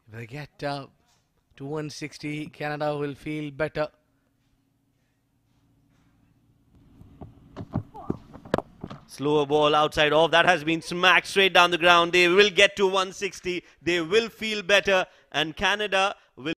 If they get to 160, Canada will feel better. Slower ball outside off. That has been smacked straight down the ground. They will get to 160. They will feel better. And Canada will